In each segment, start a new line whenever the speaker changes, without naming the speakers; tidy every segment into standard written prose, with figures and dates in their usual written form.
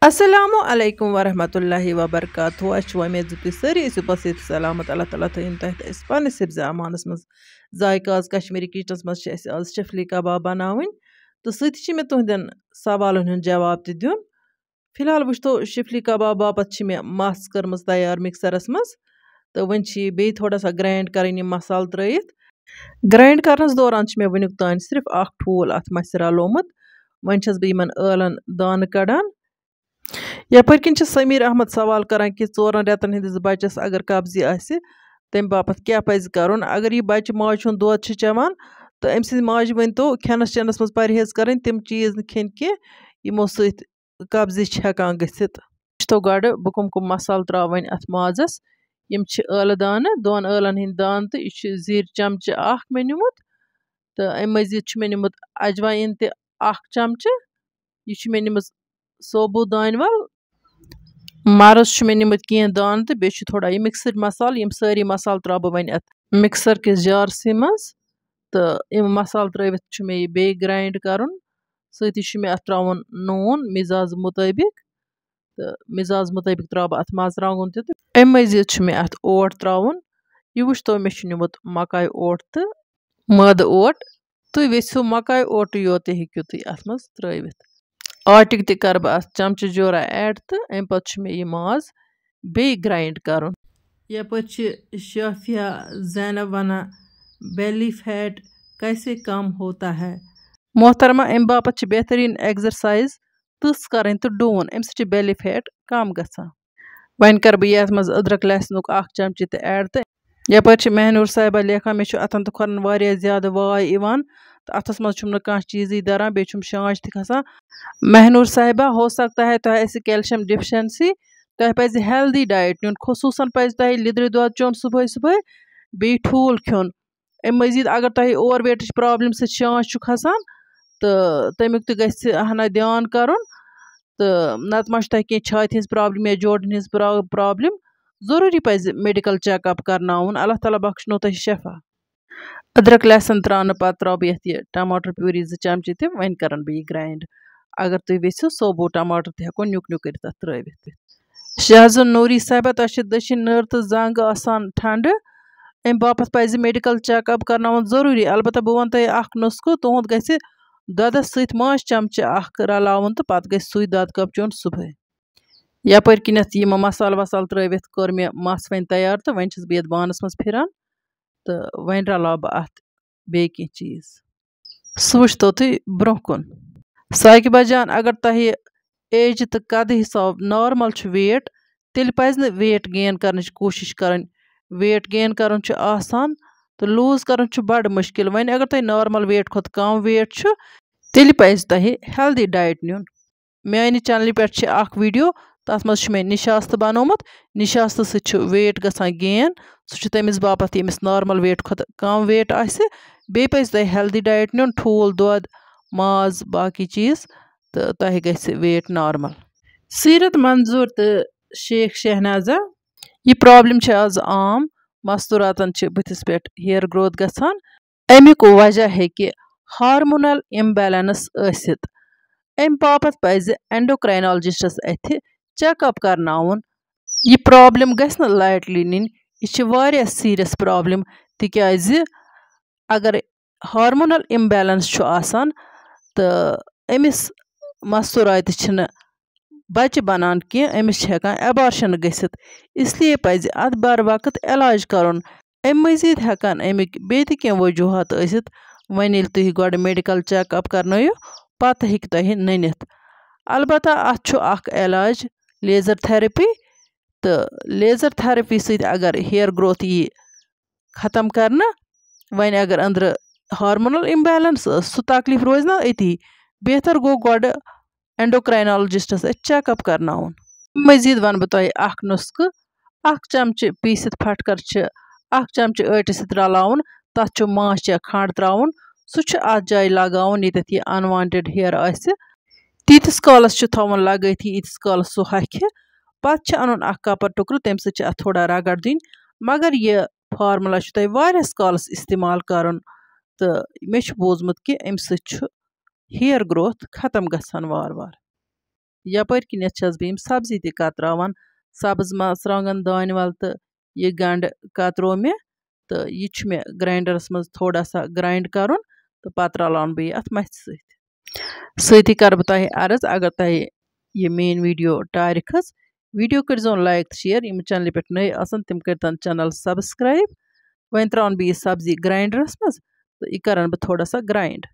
अस्सलामु अलैकुम वरहमतुल्लाहि वबरकातुहू। उम्मीद तुम सारी बस ये सलामत अल्लाह ताला थीन तह पन्निस हिफ्ज़ अमानस मज जायकाज कश्मीरी किचनस मज आज शफली कबाब बनावन तो सती मे तुहदन सवालन हुंद जवाब त दिन। फिलहाल वो शफली कबाब बापत मे मस कर्म तैयार मिक्सरस मज तो वन बे थोड़ा सा ग्राइंड कर मसाल त्रित। ग्राइंड करनस दौरान मे वनुक तान सिर्फ ठूल अत मस रलोमुत। वन बह ٲलन दान कड़ान। यपर किन समीर अहमद सवाल करान कि 4 रेतन हंदिस बच्चस अगर कब्जी आसि तम बापत क्या पज करुन। अगर यह बच्चे माज हुंद दोद चेवान तो अम सद माज वन तो खेनस चेनस मज परहेज कर तम चीज न खेन कह यमो सत कब्जी हेकान गसित। तो गड बह कुम मसाल त्रा वन अत माजस। यम ٲल दान 2 ٲलन हंद दान तो यह जीर चमचे मे निमुत तो अम मजीद मे निमुत अजवाइन त 1 चमचे। यह मे निमुत सोबूत दान वल मरज मे निमुत कह दान तो बे थोड़ा यह मिक्सड मसाल यम सारी मसाल त्रा बह वन अत मिक्सर किस जारसी मज तो यम मसाल त्रित मे यह बे ग्राइंड करन। सती मे अत त्रावन नून मिजाज मुताबिक तो मिजाज मुताबिक त्रा बह अत मर्चांगन तो अम मजीद मे अत ओट त्रावन। यह वो तो मे निमुत मकाई ओट तो मद ओट तुम वेसो मकाई ओट योत हेकु तुम अत मज त्रित। आटिक त कर बह अत चमचे जोरा ऐड तो अम पत मे यह माज बे ग्राइंड करन। यपर शाफिया जैनब वना बेली फैट कैसे कम होता है। मोहतरमा अम बापत बेहतरीन एक्सरसाइज तस कर तो डून अम सह बेली फैट कम गसान। वन कर बह ये मज अदरक लहसुन 1 चमचे तो ऐड तो यपर महनूर साहिबा लेखा मे अतन तो खोरन वारिया ज्यादा वाय इवान तो अतस मज कह चीज दरान बे शांच त खसान। महनूर साहिबा हो सकता है तुह कैल्शियम डिफिशेंसी तुह पज हेल्दी डाइट नुन खसूसन पज तुह लिद्र दुध चोन सुबह सुबह बे ठूल खोन। अम मजीद अगर तुह ओवरवेट प्रॉब्लम सत शांच खसान तो तमुक तो गहना ध्यान करन तो नत मा तुह छाति हज प्रॉब्लम या जोड़न हज प्रॉब्लम जरूरी पज मेडिकल चेकअप करनाउन। अल्लाह ताला बख्शनो तुह शफा। अदरक लहसुन त्रान पत त्रा बह ये टमाटर प्यूरी 2 चमचे तो वन कर बह यह ग्राइंड। अगर तुम वेसो सोबो टमाटर तो नुक नुक कर त्रित। शहजन नूरी साहिबा तुह दशिन नर तो जंग आसान ठंड अम बापत पज मेडिकल चेकअप करनाउन जरूरी। अलबत्ता बह वन तुह नुस्खो तुहद गि ददस सत 5 चमचे 1 रलाउन तो पत गि सुई दद कप चोन सुबह। यपर किनत यम मसाल वसाल त्रित कर मे मस वन तैयार तो वन बह ये बानस मज फिरान तो वन रलाव बह अत बे कह चीज सह वो तुम ब्रोह कुन। साइक बजान अगर तुह एज तो कद हिसाब नॉर्मल वेट तेल पज न वेट गेन कर कोशिश कर। वेट गेन कर आसान तो लूज कर बड़ मुश्किल। वन अगर तुह नॉर्मल वेट खुद कम वेट तेल पज तुह हेल्दी डाइट नुन। मानी चैनल पे वीडियो तथ मज मे निशास्त बनोमुत निशास्त सत वेट गसान गेन सह तमिस बापत यमिस नॉर्मल वेट खुद कम वेट आसि बे पज तुह हेल्दी डाइट नुन ठूल दुध माज बाकी चीज तो तुह गि वेट नॉर्मल। सीरत मंजूर तो शेख शहनाजा यह प्रॉब्लम आज आम मस्तूरातन बुथिस पे हेयर ग्रोथ गसान। अमुक वजह है कि हार्मोनल इम्बैलेंस आसित अम बापत पज एंडोक्राइनोलॉजिस्टस अथ चेकअप करनाउन। यह प्रॉब्लम गि लाइटली नीन यह सीरियस प्रॉब्लम तिकाज अगर हार्मोनल इम्बैलेंस आसान तो अमिस मस्तूरात बच्चे बनान कह अमिस हेकान एबॉर्शन गसित इसलिए पज अत बर वक्त इलाज करन। अम मजीद हेकान अमिक बे कह वजूहत आसित वन ये तुम गो मेडिकल चेकअप करनयो पत हेक तुह ननित। अलबत्ता अत इलाज लेजर थेरेपी तो लेजर थेरेपी सत अगर हेयर ग्रोथ यी खत्म करना वन अगर अंदर हार्मोनल इम्बैलेंस सह तकलीफ रोज ना अती बेहतर गो गोड एंडोक्राइनोलॉजिस्टस चेकअप करनाउन। मजीद वन बह तुह नुस्ख 1 चमचे पीसित फटकर 1 चमचे आटिस सत रलाउन तथ माछ या खंड त्राउन सह अत जाय लगाउन ये अनवांटेड हेयर आसि तीतिस कालस थवन लगत यीतिस कालस सह हखे पत अन कपर टुकर तम सत थोड़ा रगड़ दिन। मगर यह फार्मुला तुह वारियस कालस इस्तेमाल करन तो मे बोजमुत कि अम सत हेयर ग्रोथ खत्म गसान वार वार। यपर किनथ छस बह सब्जी त कतरावान सब्ज मर्चुवांगन दान वल तो यह गंड कतरो मे तो यह मे ग्राइंडरस मज थोड़ा सा ग्राइंड कर तो पत रलान बह अत मथ सती कर बह तह अर्ज अगर तह यह मेन वीडियो टार खस वीडियो कर लाइक तो शेयर यम चैनल पे नई आसन तिम कर चैनल सब्सक्राइब वन त्रावन बह यह सब्जी ग्राइंडरस मज तो यह कर बह थोड़ा सा ग्राइंड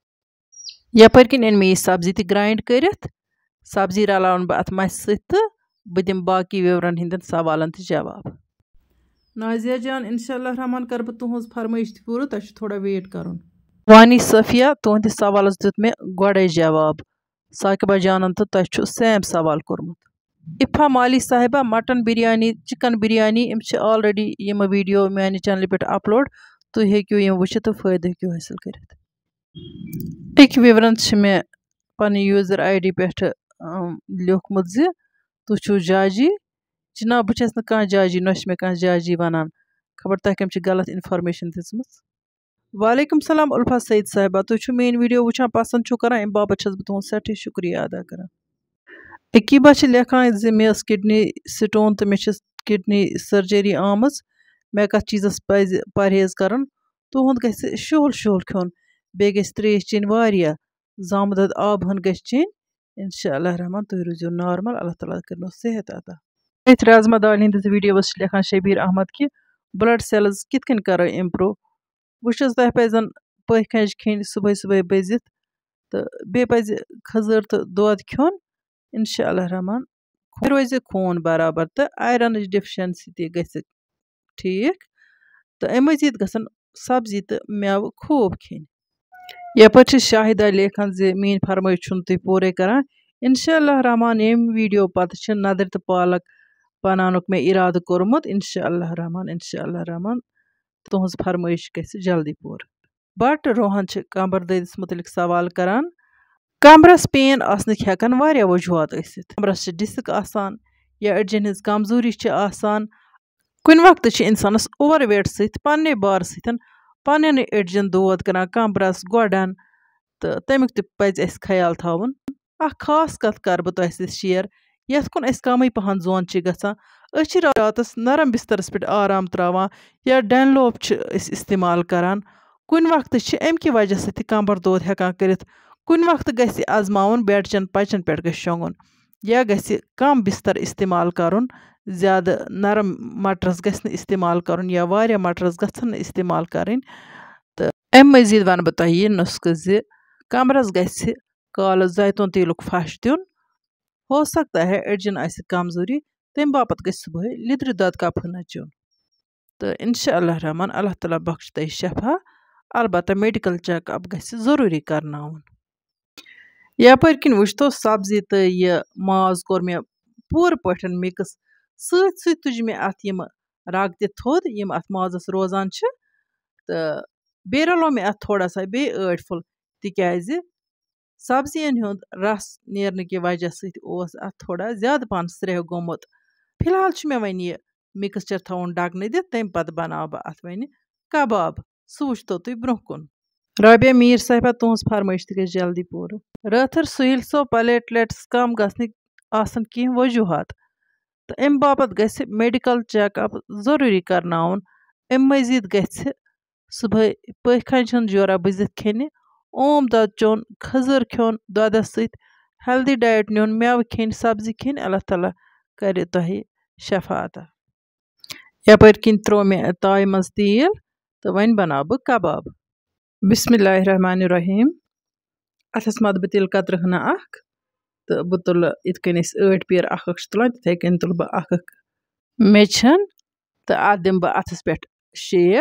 यपर किन अन मे यह सब्जी त ग्राइंड कर सब्जी रलावन बह अत मथ तो बह दिम बाकी विवरण हिंदन सवालन त जवाब नाजिया जान इंशाअल्लाह रहमान कर बह तुहज फरमाइश त पूरा तह थोड़ा वेट कर वानी सफिया तुहंदिस सवालस दित मे गोड़े जवाब साकिबा जानन तो तह सेम सवाल कोरमुत इफ़ा माली साहिबा मटन बिरयानी चिकन बिरयानी इम ऑलरेडी यम वीडियो माने चैनल पे अपलोड तुम हेक्यो यम वुचित तो फायदे हेक्यो हासिल कर एक विवरण मे पन यूजर ID पे लिखमुत ज तुह जाजी जनाब बस ना जाजी नश मे कह जाजी वनान खबर तह कम गलत इन्फॉर्मेशन दिसमस वालेकुम सलाम उल्फा सईद साहिबा तुह मेन वीडियो वुचान पसंद कर अम बाबत बह तुह सठे शुक्रिया अदा कर अकीबा लेखान ज मे किडनी स्टोन तो मे किडनी सर्जरी आमज मे कत चीज़स पज परहेज कर तुहद ग शुल शुल खोन बे ग त्रेश चेन वारिया जामुद आब हन ग चेन इंशाअल्लाह रहमान तुह रूजो नॉर्मल अल्लाह ताला कर सेहत अता अथ राजमा दाल हंदिस वीडियोस लेखान शबीर अहमद कि ब्लड सेल्स कित करो इम्प्रूव वह तह पजन पह खंज खेन सुबह सुबह बजित तो बे पज खजर तो दोद खोन इंशाअल्लाह रहमान रोज खून बराबर तो आयरन डिफिशेंसी त ठीक तो अम मजीद गसन सब्जी तो मेव खूब खेन यपर शाहिदा लेखन ज मीन फरमाइश तुम पूरे करान इंशाअल्लाह रहमान यम वीडियो पत नदर तो पालक बनानुक मे इराद कोरमुत इंशाअल्लाह रहमान तुहज फरमाइश ग जल्दी पूर बट रोहन कमर ददिस मुतलिक सवाल करान कमरस पेन आसनक हेकन वारिया वजूहत आसित कमरस डिस्क आसान या अड़जन हिज कमजोरी आसान कुन वक्त इंसानस ओवरवेट सत पन्ने बार सत पन्न अड़जन दोद करान कमरस गोडन तो तमिक त पज अस ख्याल थवन खास कत कर बह तह शेयर यथ कुन अस कम पहन जोन गसान रातस नरम बिस्तरस पे आराम त्रावान या डैनलोप इस्तेमाल करान कुन वक्त अम कि वजह सत कमर दोद हेकान करित कुन वक्त गि आजमावन बेड चन पचन पे गि शोंगुन या गि कम बिस्तर इस्तेमाल कर ज्यादा नरम मटरस गि इस्तेमाल कर या वारिया मटरस गन इस्तेमाल करें तो अम मजीद वन बह तह यह नुस्ख ज कमरस गि काल जैतून तेलुक फश दिन हो सकता है अड़जन आसि कमजोरी तम बापत गि सुबह लिद्र दद कप हना चुन तो इंशाअल्लाह रहमान अल्लाह ताला बख्श तह शफा अलबत्ता मेडिकल चेकअप गि जरूरी करनाउन यपर किन वुच तो सब्जी तो यह माज कोर मे पूर पठन मिक्स सत तुज मे अत यम रग त थोद यम अत माजस रोजान तो बे रलो मे अत थोड़ा सा बे अड़ फुल तिकाज सब्जियन हुंद रस नेरने की वजह सत अत थोड़ा ज्यादा पहन स्रेह गोमुत फिलहाल मे वन यह मिक्सचर थवन डगन दित तम पत बनाव बह अत वन कबाब सह वुच तो तुह ब्रोह कुन राबिया मीर साहिबा तुहस फरमाइश त जल्दी पूर रथर सुहिल सो प्लेटलेट्स कम गसन आसन कह वजूहत तो अम बापत गि मेडिकल चेकअप जरूरी करनाउन अम मजीद गि सुबह पखंज हंद जोरा बजित खेन ओम दद चोन खजर खोन ददस सत हेल्दी डाइट नुन मेव खेन सब्जी खेन अल्लाह ताला कर तह शफा अता यपर किन त्रो मे ताय मज तेल तो वन बनाव बह कबाब बिस्मिल्लाहिर्रहमानिर्रहीम अथस मद बह तिल कतर हना तो बह तुल इत कन अट पीर तुलान तिथे कन तुल बह मेछन तो अत दिम बह अथस पे शेप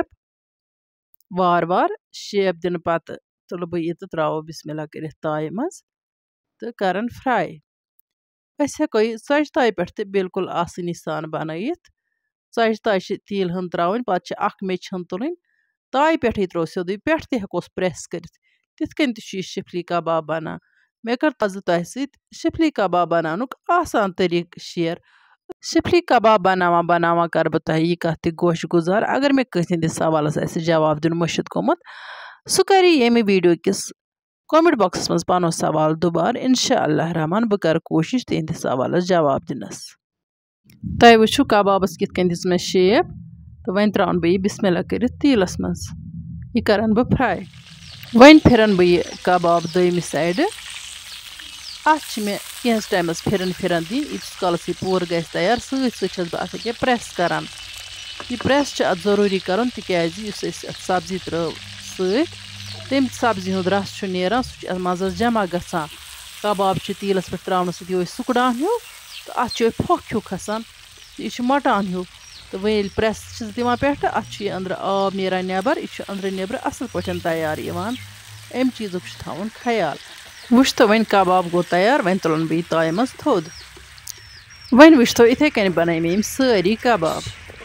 वार वार शेप दिन पत तुल बह यह तो त्रो बिस्मिल्लाह कर ताय मज तो करन फ्राई अस हेको यह षज ताय पे बिल्कुल आसानी सान बनयित षज ताय तिल हन त्रावन पत मेछ हन तुलन ताय पे त्रो सोद पे हेकोस प्रेस कर तिथ कन शिफली कबाब बना मे कर तज तह शिफली कबाब बनानुक आसान तरीक शेयर शिफली कबाब बनावा कर बह तह यह कत गोश गुजार अगर मे कस सवालस जवाब दिन मुश्किल गोमुत सह कर येमे वीडियो किस कमेंट बॉक्स में पानो सवाल दोबार इंशाअल्लाह रहमान बह कर कोशिश तिहंद सवाल जवाब दिनस। तुम वो कबाबस कित कन दिस मे शेप तो वन त्रावन बह बिस्मिल्लाह कर तीलस मज यह करन बह फ्राई। वन फिरन बह यह कबाब दोयमि साइड अत मे कस टाइमस फिरन फिरन दिन यीस कालस यह पूर गस तैयार सत बह अत प्रेस करान। यह प्रेस जरूरी कर तिस सब्जी त्रो सत तम सब्जी हुंद रस नेरान सह मजस जमा गसान। कबाब तीलस पे त्रावन सह सुकड़ान हिू तो अत फोक हिू खसान यह मटान हिू तो वह ये प्रेस दिवान पे अत अंदर आब नेरान नबर यह अंदर नबर असल पे तैयार अम चीज़ थवन ख्याल। वुच तो वन कबाब गो तैयार वन तुलन बह ताय मज थोद। वन वुच तो इथे कन बन मे सारी कबाब।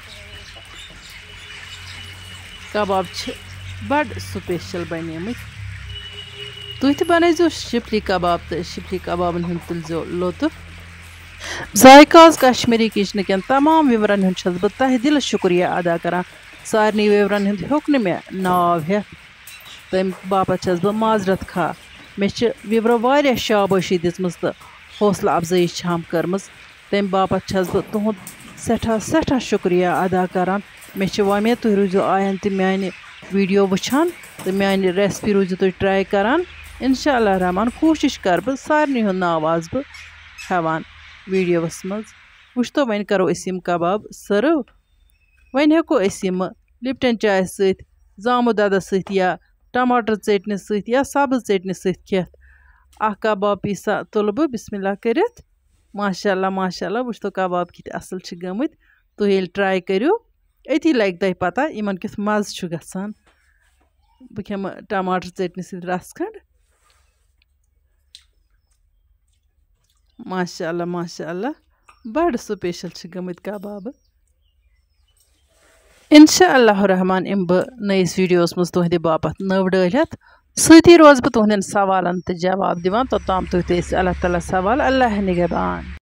कबाब बड़ स्पेशल बन तुह बनजो शिफली कबाब तो शिफली कबाबन हुंद तुलजो लुत्फ। जायकाज कश्मीरी किचन कन तमाम विवरन हुंद छस बह तहे दिल शुक्रिया अदा करान। सारनी विवरन हुंद हेक न मे नाव हेत तम बापत छस बह माजरत खा। मे विवरो वारिया शाबाशी दिसमज तो हौसला अफजाई हम करमज तम बापत छस बह तुहुंद सठा सठा शुक्रिया अदा करान। मे वमेद तुह रूजो आयन ते माने वीडियो वुचान तो माने रेसिपी रूजो तुह ट्राई करान। इंशाअल्लाह रहमान कोशिश कर बह सारनी हुंद नाव आज बह हेवान वीडियोस मज। वुच तो वन करो यम कबाब सर्व। वन हेको यम लिप्टन चाय सत जामु ददा सत या टमाटर चटनी सत या सब्ज चटनी सत खेत। अ कबाब पीसा तुल बह बिस्मिल्लाह करित माशाअल्लाह माशाअल्लाह। वुच तो कबाब कित असल गमत तुह ये ट्राई करो अति लग तह पता इन कित मज गसान। बह खेम टमाटर चटनी सत रस खंड माशाअल्लाह माशाअल्लाह बड़ स्पेशल गमत कबाब। इंशाअल्लाह रहमान इम बह नईस वीडियोस मज तुहद बापत नव डलित सती रोज बह तुहदन सवालन तो जवाब दिवान। तोताम तुह अल्लाह ताला सवाल अल्लाह निगहबान।